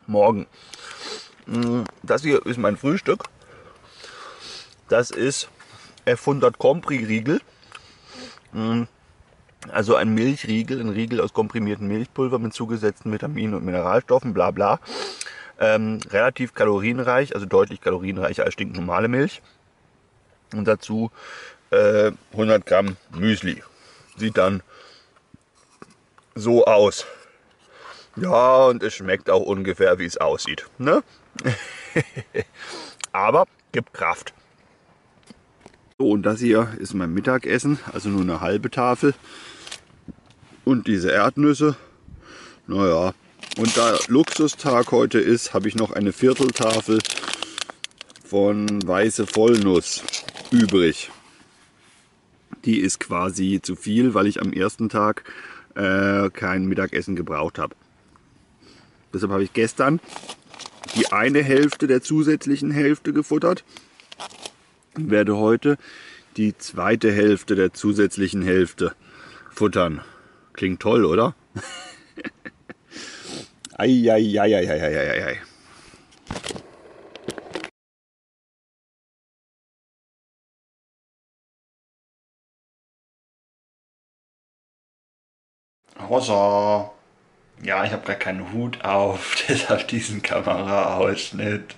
Morgen. Das hier ist mein Frühstück. Das ist F100 Compri-Riegel. Also ein Milchriegel, ein Riegel aus komprimiertem Milchpulver mit zugesetzten Vitaminen und Mineralstoffen, bla bla. Relativ kalorienreich, also deutlich kalorienreicher als stinknormale Milch. Und dazu 100 Gramm Müsli. Sieht dann so aus. Ja, und es schmeckt auch ungefähr, wie es aussieht. Ne? Aber gibt Kraft. So, und das hier ist mein Mittagessen, also nur eine halbe Tafel. Und diese Erdnüsse. Naja, und da Luxustag heute ist, habe ich noch eine Vierteltafel von weiße Vollnuss übrig. Die ist quasi zu viel, weil ich am ersten Tag kein Mittagessen gebraucht habe. Deshalb habe ich gestern die eine Hälfte der zusätzlichen Hälfte gefuttert und werde heute die zweite Hälfte der zusätzlichen Hälfte futtern. Klingt toll, oder? Eieieiei. Hossa. Ja, ich habe gar keinen Hut auf, deshalb diesen Kameraausschnitt.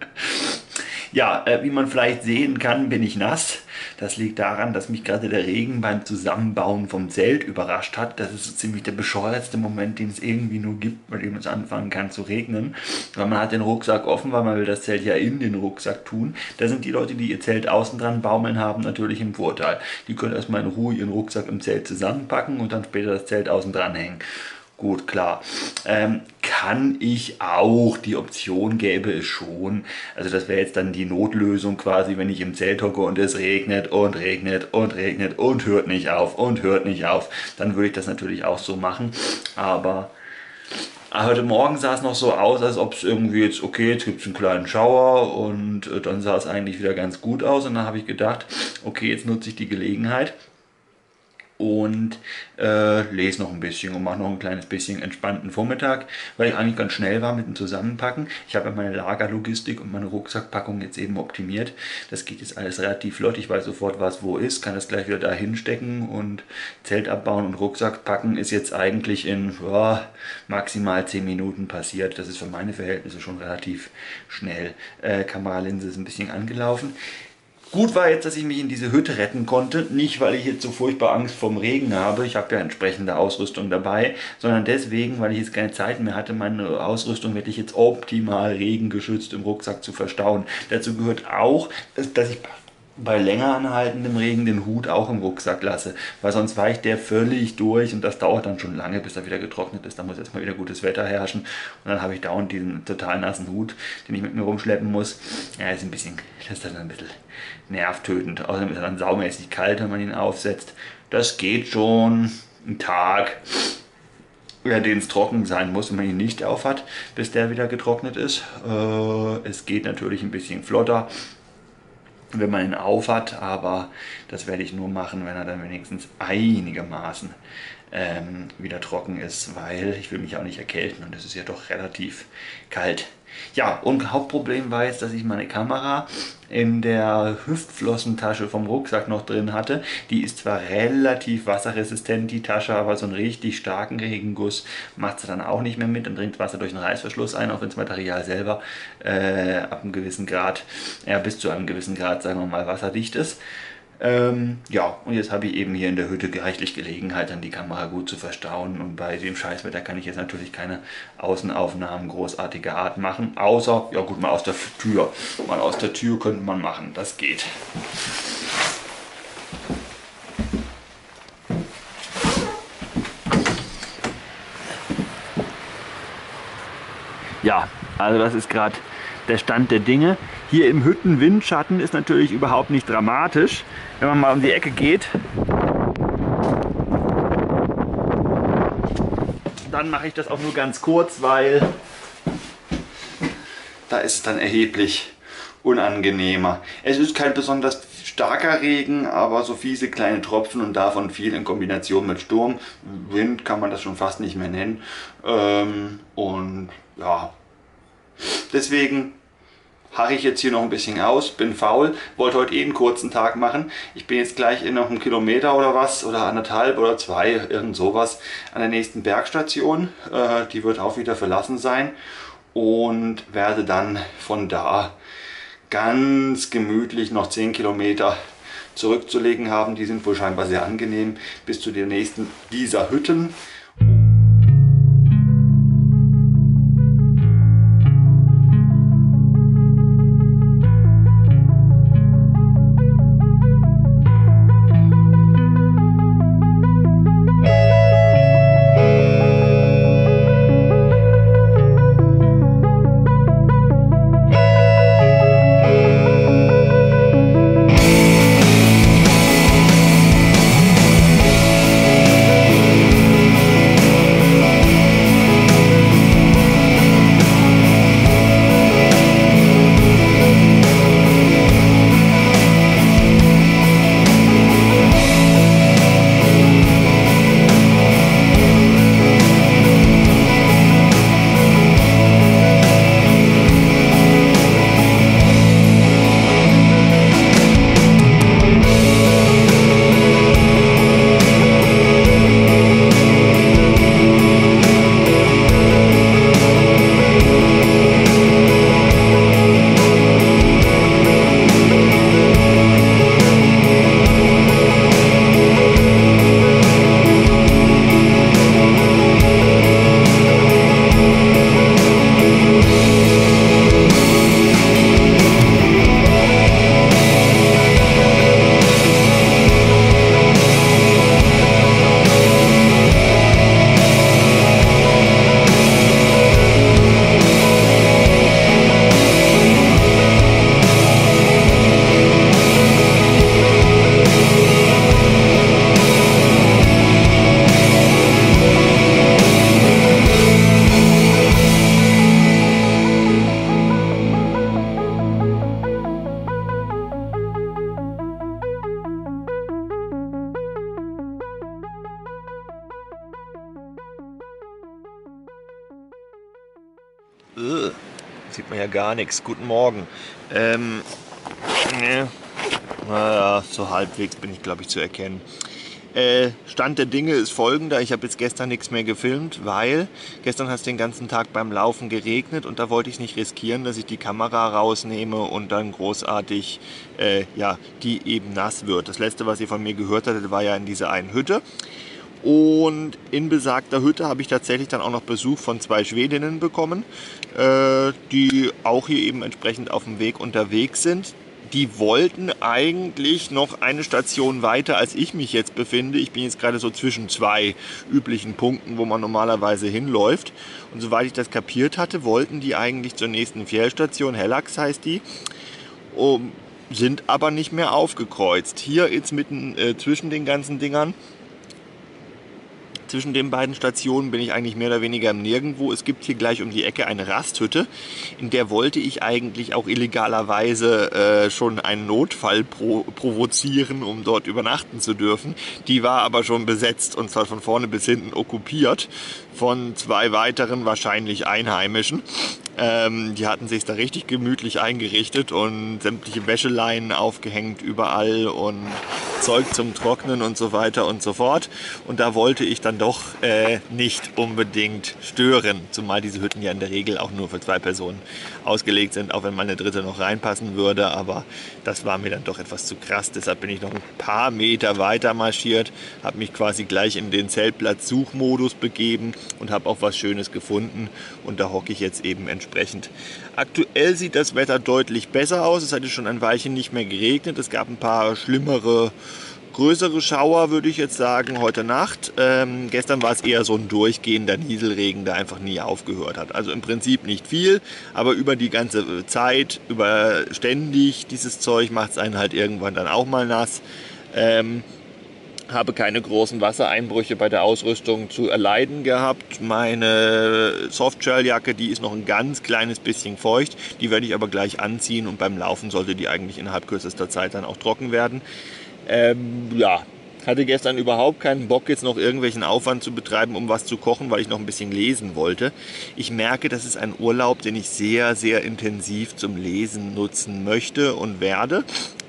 Ja, wie man vielleicht sehen kann, bin ich nass. Das liegt daran, dass mich gerade der Regen beim Zusammenbauen vom Zelt überrascht hat. Das ist so ziemlich der bescheuertste Moment, den es irgendwie nur gibt, bei dem es anfangen kann zu regnen. Weil man hat den Rucksack offen, weil man will das Zelt ja in den Rucksack tun. Da sind die Leute, die ihr Zelt außen dran baumeln haben, natürlich im Vorteil. Die können erstmal in Ruhe ihren Rucksack im Zelt zusammenpacken und dann später das Zelt außen dran hängen. Gut, klar. Kann ich auch, die Option gäbe es schon. Also das wäre jetzt dann die Notlösung quasi, wenn ich im Zelt hocke und es regnet und regnet und regnet und hört nicht auf und hört nicht auf. Dann würde ich das natürlich auch so machen. Aber heute Morgen sah es noch so aus, als ob es irgendwie jetzt, okay, jetzt gibt es einen kleinen Schauer und dann sah es eigentlich wieder ganz gut aus. Und dann habe ich gedacht, okay, jetzt nutze ich die Gelegenheit und lese noch ein bisschen und mache noch ein kleines bisschen entspannten Vormittag, weil ich eigentlich ganz schnell war mit dem Zusammenpacken. Ich habe ja meine Lagerlogistik und meine Rucksackpackung jetzt eben optimiert. Das geht jetzt alles relativ flott. Ich weiß sofort, was wo ist, kann das gleich wieder da hinstecken und Zelt abbauen und Rucksack packen ist jetzt eigentlich in maximal 10 Minuten passiert. Das ist für meine Verhältnisse schon relativ schnell. Kameralinse ist ein bisschen angelaufen. Gut war jetzt, dass ich mich in diese Hütte retten konnte. Nicht, weil ich jetzt so furchtbar Angst vorm Regen habe. Ich habe ja entsprechende Ausrüstung dabei. Sondern deswegen, weil ich jetzt keine Zeit mehr hatte, meine Ausrüstung wirklich jetzt optimal regengeschützt im Rucksack zu verstauen. Dazu gehört auch, dass ich bei länger anhaltendem Regen den Hut auch im Rucksack lasse, weil sonst weicht der völlig durch und das dauert dann schon lange, bis er wieder getrocknet ist. Da muss erstmal wieder gutes Wetter herrschen und dann habe ich dauernd diesen total nassen Hut, den ich mit mir rumschleppen muss. Ja, ist ein bisschen, das ist dann ein bisschen nervtötend. Außerdem ist er dann saumäßig kalt, wenn man ihn aufsetzt. Das geht schon einen Tag, den es trocken sein muss, wenn man ihn nicht aufhat, bis der wieder getrocknet ist. Es geht natürlich ein bisschen flotter, wenn man ihn aufhat, aber das werde ich nur machen, wenn er dann wenigstens einigermaßen wieder trocken ist, weil ich will mich auch nicht erkälten und es ist ja doch relativ kalt. Ja, und Hauptproblem war jetzt, dass ich meine Kamera in der Hüftflossentasche vom Rucksack noch drin hatte. Die ist zwar relativ wasserresistent, die Tasche, aber so einen richtig starken Regenguss macht sie dann auch nicht mehr mit und dringt Wasser durch den Reißverschluss ein, auch wenn das Material selber ab einem gewissen Grad, bis zu einem gewissen Grad, sagen wir mal, wasserdicht ist. Ja, und jetzt habe ich eben hier in der Hütte reichlich Gelegenheit, dann die Kamera gut zu verstauen. Und bei dem Scheißwetter kann ich jetzt natürlich keine Außenaufnahmen großartiger Art machen. Außer, ja gut, mal aus der Tür. Mal aus der Tür könnte man machen, das geht. Ja, also das ist gerade der Stand der Dinge. Hier im Hüttenwindschatten ist natürlich überhaupt nicht dramatisch. Wenn man mal um die Ecke geht, dann mache ich das auch nur ganz kurz, weil da ist es dann erheblich unangenehmer. Es ist kein besonders starker Regen, aber so fiese kleine Tropfen und davon viel in Kombination mit Sturm. Wind kann man das schon fast nicht mehr nennen. Und ja, Deswegen harre ich jetzt hier noch ein bisschen aus, bin faul, wollte heute einen kurzen Tag machen. Ich bin jetzt gleich in noch einem Kilometer oder was, oder 1,5 oder 2, irgend sowas, an der nächsten Bergstation. Die wird auch wieder verlassen sein und werde dann von da ganz gemütlich noch 10 Kilometer zurückzulegen haben. Die sind wohl scheinbar sehr angenehm bis zu den nächsten dieser Hütten. Sieht man ja gar nichts. Guten Morgen. Ne, naja, so halbwegs bin ich, glaube ich, zu erkennen. Stand der Dinge ist folgender. Ich habe jetzt gestern nichts mehr gefilmt, weil gestern hat es den ganzen Tag beim Laufen geregnet und da wollte ich nicht riskieren, dass ich die Kamera rausnehme und dann großartig, ja, die eben nass wird. Das letzte, was ihr von mir gehört hattet, war ja in dieser einen Hütte. Und in besagter Hütte habe ich tatsächlich dann auch noch Besuch von 2 Schwedinnen bekommen, die auch hier eben entsprechend auf dem Weg unterwegs sind. Die wollten eigentlich noch eine Station weiter, als ich mich jetzt befinde. Ich bin jetzt gerade so zwischen 2 üblichen Punkten, wo man normalerweise hinläuft. Und soweit ich das kapiert hatte, wollten die eigentlich zur nächsten Fjällstation, Hellax heißt die, sind aber nicht mehr aufgekreuzt. Hier jetzt mitten zwischen den ganzen Dingern, zwischen den beiden Stationen bin ich eigentlich mehr oder weniger im Nirgendwo. Es gibt hier gleich um die Ecke eine Rasthütte, in der wollte ich eigentlich auch illegalerweise schon einen Notfall provozieren, um dort übernachten zu dürfen. Die war aber schon besetzt und zwar von vorne bis hinten okkupiert von 2 weiteren, wahrscheinlich Einheimischen. Die hatten sich da richtig gemütlich eingerichtet und sämtliche Wäscheleinen aufgehängt überall und Zeug zum Trocknen und so weiter und so fort. Und da wollte ich dann doch nicht unbedingt stören, zumal diese Hütten ja in der Regel auch nur für 2 Personen ausgelegt sind, auch wenn mal eine dritte noch reinpassen würde. Aber das war mir dann doch etwas zu krass. Deshalb bin ich noch ein paar Meter weiter marschiert, habe mich quasi gleich in den Zeltplatz-Suchmodus begeben und habe auch was Schönes gefunden. Und da hocke ich jetzt eben entsprechend. Aktuell sieht das Wetter deutlich besser aus. Es hatte schon ein Weilchen nicht mehr geregnet. Es gab ein paar schlimmere, größere Schauer, würde ich jetzt sagen, heute Nacht. Gestern war es eher so ein durchgehender Nieselregen, der einfach nie aufgehört hat. Also im Prinzip nicht viel, aber über die ganze Zeit, über ständig dieses Zeug macht es einen halt irgendwann dann auch mal nass. Habe keine großen Wassereinbrüche bei der Ausrüstung zu erleiden gehabt. Meine Softshelljacke, die ist noch ein ganz kleines bisschen feucht. Die werde ich aber gleich anziehen und beim Laufen sollte die eigentlich innerhalb kürzester Zeit dann auch trocken werden. Ja, Hatte gestern überhaupt keinen Bock, jetzt noch irgendwelchen Aufwand zu betreiben, um was zu kochen, weil ich noch ein bisschen lesen wollte. Ich merke, das ist ein Urlaub, den ich sehr, sehr intensiv zum Lesen nutzen möchte und werde.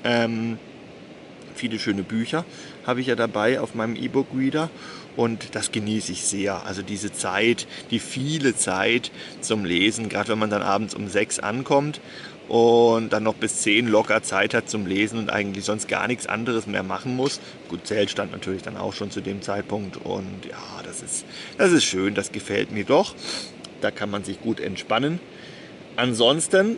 Viele schöne Bücher habe ich ja dabei auf meinem E-Book-Reader. Und das genieße ich sehr. Also diese Zeit, die viele Zeit zum Lesen, gerade wenn man dann abends um 6 ankommt und dann noch bis 10 locker Zeit hat zum Lesen und eigentlich sonst gar nichts anderes mehr machen muss. Gut, Zelt stand natürlich dann auch schon zu dem Zeitpunkt und ja, das ist schön, das gefällt mir doch. Da kann man sich gut entspannen. Ansonsten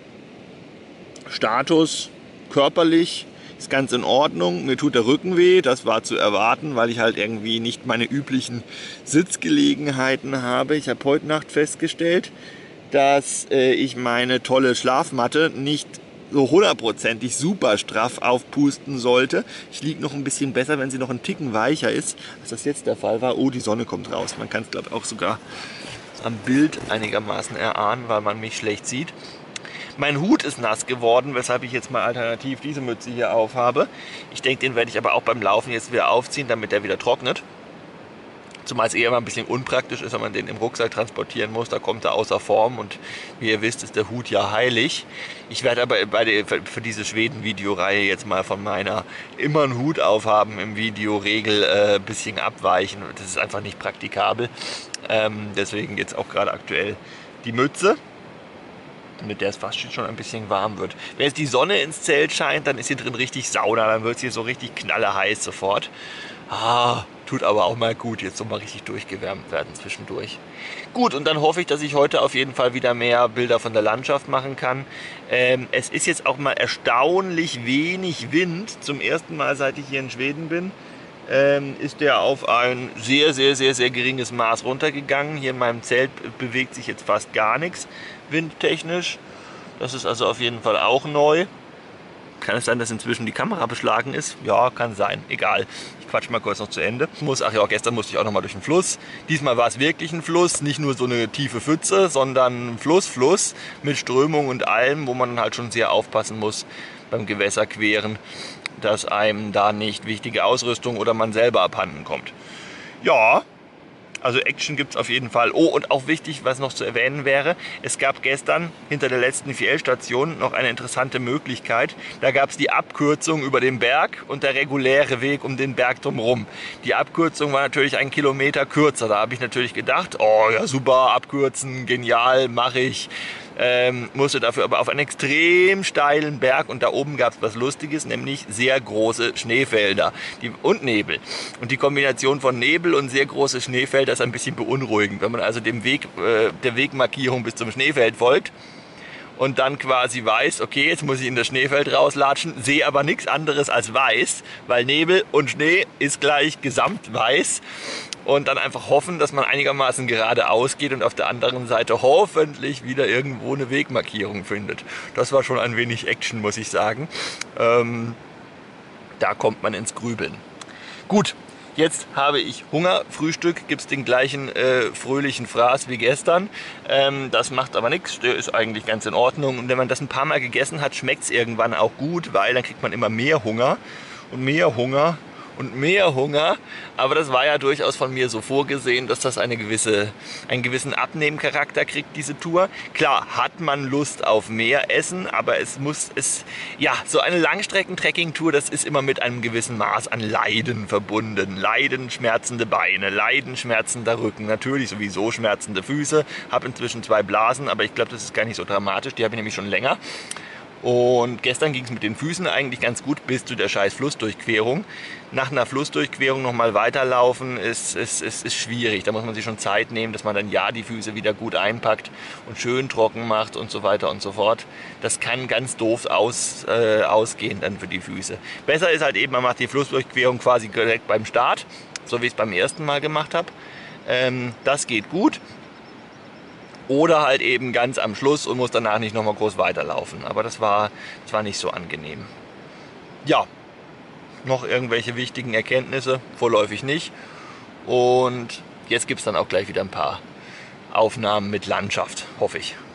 Status körperlich ist ganz in Ordnung. Mir tut der Rücken weh, das war zu erwarten, weil ich halt irgendwie nicht meine üblichen Sitzgelegenheiten habe. Ich habe heute Nacht festgestellt, dass ich meine tolle Schlafmatte nicht so hundertprozentig super straff aufpusten sollte. Ich liege noch ein bisschen besser, wenn sie noch einen Ticken weicher ist, als das jetzt der Fall war. Oh, die Sonne kommt raus. Man kann es, glaube ich, auch sogar am Bild einigermaßen erahnen, weil man mich schlecht sieht. Mein Hut ist nass geworden, weshalb ich jetzt mal alternativ diese Mütze hier aufhabe. Ich denke, den werde ich aber auch beim Laufen jetzt wieder aufziehen, damit der wieder trocknet. Zumal es eher mal ein bisschen unpraktisch ist, wenn man den im Rucksack transportieren muss. Da kommt er außer Form und wie ihr wisst, ist der Hut ja heilig. Ich werde aber für diese Schweden-Videoreihe jetzt mal von meiner immer einen Hut aufhaben im Video-Regel ein bisschen abweichen. Das ist einfach nicht praktikabel. Deswegen jetzt auch gerade aktuell die Mütze, mit der es fast schon ein bisschen warm wird. Wenn jetzt die Sonne ins Zelt scheint, dann ist hier drin richtig Sauna, dann wird es hier so richtig knallerheiß sofort. Tut aber auch mal gut, jetzt so mal richtig durchgewärmt werden zwischendurch. Gut, und dann hoffe ich, dass ich heute auf jeden Fall wieder mehr Bilder von der Landschaft machen kann. Es ist jetzt auch mal erstaunlich wenig Wind. Zum ersten Mal, seit ich hier in Schweden bin, ist der auf ein sehr, sehr, sehr, sehr geringes Maß runtergegangen. Hier in meinem Zelt bewegt sich jetzt fast gar nichts windtechnisch. Das ist also auf jeden Fall auch neu. Kann es sein, dass inzwischen die Kamera beschlagen ist? Ja, kann sein. Egal. Ich quatsch mal kurz noch zu Ende. Gestern musste ich auch noch mal durch den Fluss. Diesmal war es wirklich ein Fluss, nicht nur so eine tiefe Pfütze, sondern ein Fluss mit Strömung und allem, wo man halt schon sehr aufpassen muss beim Gewässerqueren, dass einem da nicht wichtige Ausrüstung oder man selber abhanden kommt. Ja, also Action gibt es auf jeden Fall. Oh, und auch wichtig, was noch zu erwähnen wäre, es gab gestern hinter der letzten FL-Station noch eine interessante Möglichkeit. Da gab es die Abkürzung über den Berg und der reguläre Weg um den Berg drumherum. Die Abkürzung war natürlich 1 Kilometer kürzer. Da habe ich natürlich gedacht, oh ja super, abkürzen, genial, mache ich. Musste dafür aber auf einen extrem steilen Berg und da oben gab es was Lustiges, nämlich sehr große Schneefelder und Nebel. Und die Kombination von Nebel und sehr große Schneefelder ist ein bisschen beunruhigend. Wenn man also dem Weg, der Wegmarkierung bis zum Schneefeld folgt und dann quasi weiß, okay, jetzt muss ich in das Schneefeld rauslatschen, sehe aber nichts anderes als weiß, weil Nebel und Schnee ist gleich gesamtweiß. Und dann einfach hoffen, dass man einigermaßen geradeaus geht und auf der anderen Seite hoffentlich wieder irgendwo eine Wegmarkierung findet. Das war schon ein wenig Action, muss ich sagen. Da kommt man ins Grübeln. Gut, jetzt habe ich Hunger. Frühstück gibt es den gleichen fröhlichen Fraß wie gestern. Das macht aber nichts, der ist eigentlich ganz in Ordnung. Und wenn man das ein paar Mal gegessen hat, schmeckt es irgendwann auch gut, weil dann kriegt man immer mehr Hunger und mehr Hunger. Und mehr Hunger, aber das war ja durchaus von mir so vorgesehen, dass das einen gewissen Abnehmcharakter kriegt, diese Tour. Klar, hat man Lust auf mehr Essen, aber so eine Langstrecken-Trekking-Tour, das ist immer mit einem gewissen Maß an Leiden verbunden. Leiden, schmerzende Beine, Leiden, schmerzender Rücken, natürlich sowieso schmerzende Füße, habe inzwischen 2 Blasen, aber ich glaube, das ist gar nicht so dramatisch, die habe ich nämlich schon länger. Und gestern ging es mit den Füßen eigentlich ganz gut bis zu der scheiß Flussdurchquerung. Nach einer Flussdurchquerung nochmal weiterlaufen ist schwierig. Da muss man sich schon Zeit nehmen, dass man dann die Füße wieder gut einpackt und schön trocken macht und so weiter und so fort. Das kann ganz doof ausgehen dann für die Füße. Besser ist halt eben, man macht die Flussdurchquerung quasi direkt beim Start, so wie ich es beim ersten Mal gemacht habe. Das geht gut. Oder halt eben ganz am Schluss und muss danach nicht nochmal groß weiterlaufen. Aber das war nicht so angenehm. Ja, noch irgendwelche wichtigen Erkenntnisse? Vorläufig nicht. Und jetzt gibt es dann auch gleich wieder ein paar Aufnahmen mit Landschaft, hoffe ich.